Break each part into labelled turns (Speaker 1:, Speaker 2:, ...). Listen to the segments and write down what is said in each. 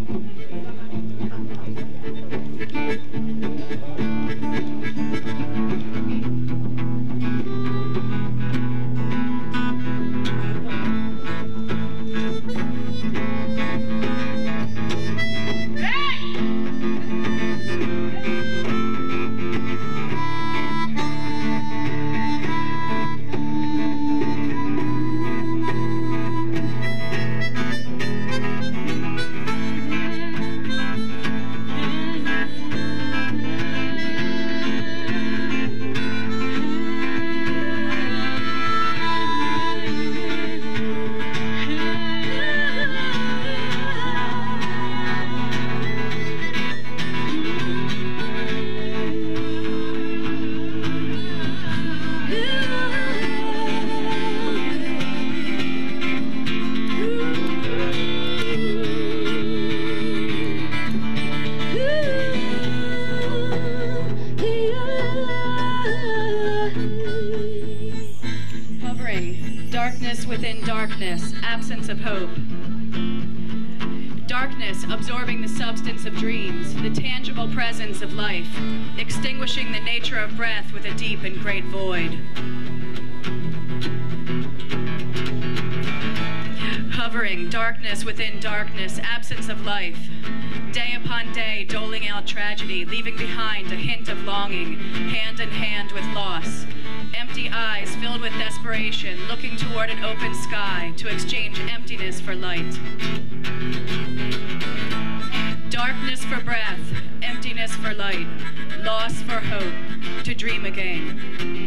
Speaker 1: Darkness within darkness, absence of hope. Darkness absorbing the substance of dreams, the tangible presence of life, extinguishing the nature of breath with a deep and great void. Hovering, darkness within darkness, absence of life. Day upon day, doling out tragedy, leaving behind a hint of longing, hand in hand with loss. Empty eyes filled with desperation, looking toward an open sky to exchange emptiness for light. Darkness for breath, emptiness for light, loss for hope, to dream again.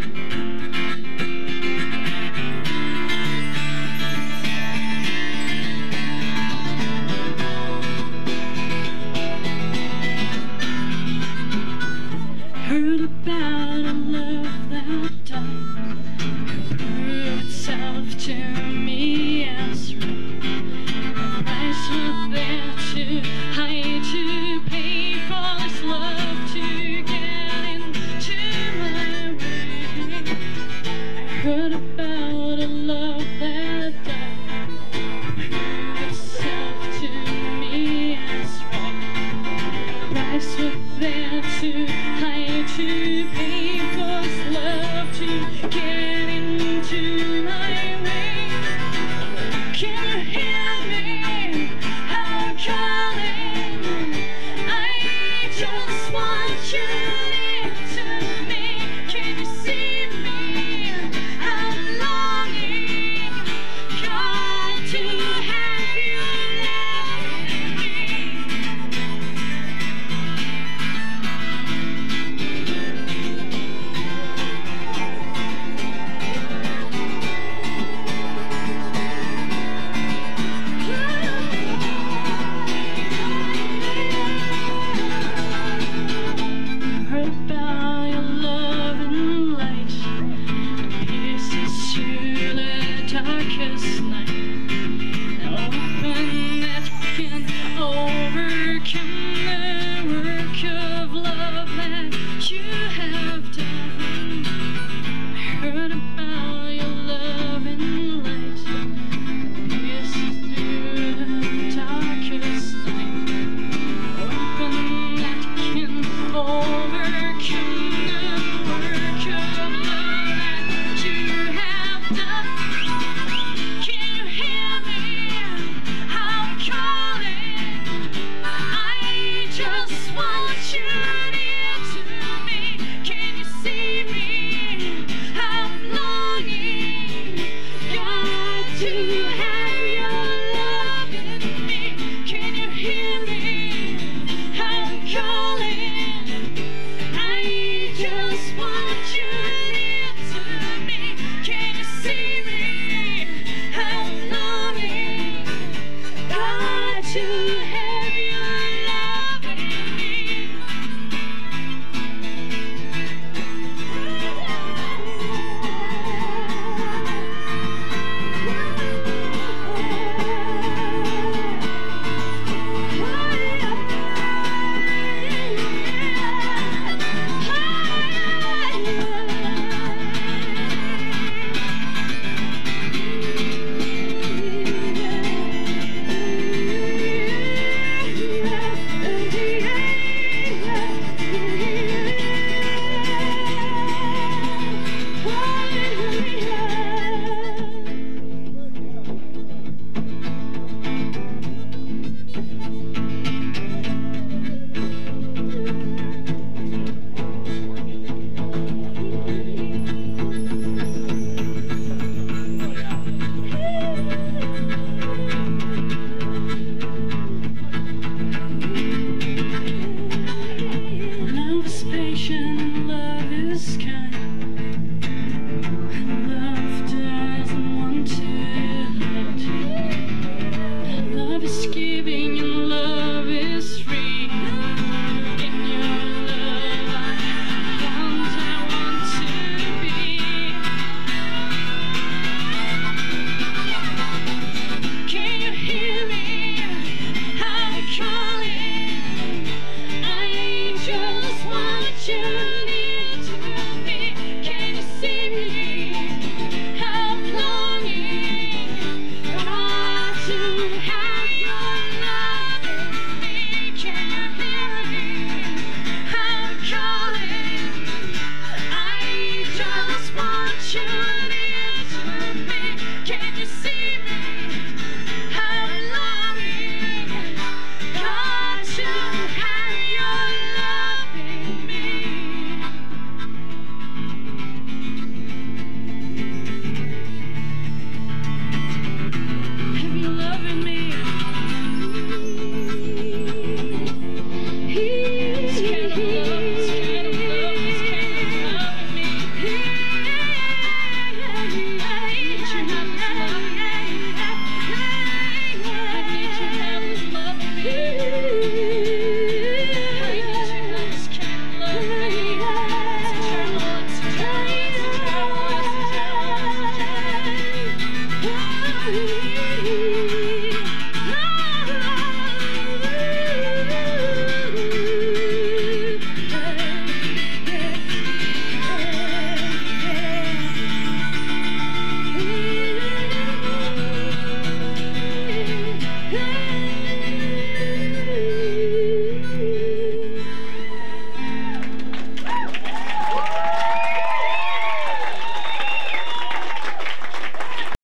Speaker 2: Heard about a love that died, could prove itself to me as right. The price was there to hide, to pay for this love, to get into my way. I heard about a love that died, could prove itself to me as right. The price was there to hide, to pay for this love, to get into my way. Can you hear me?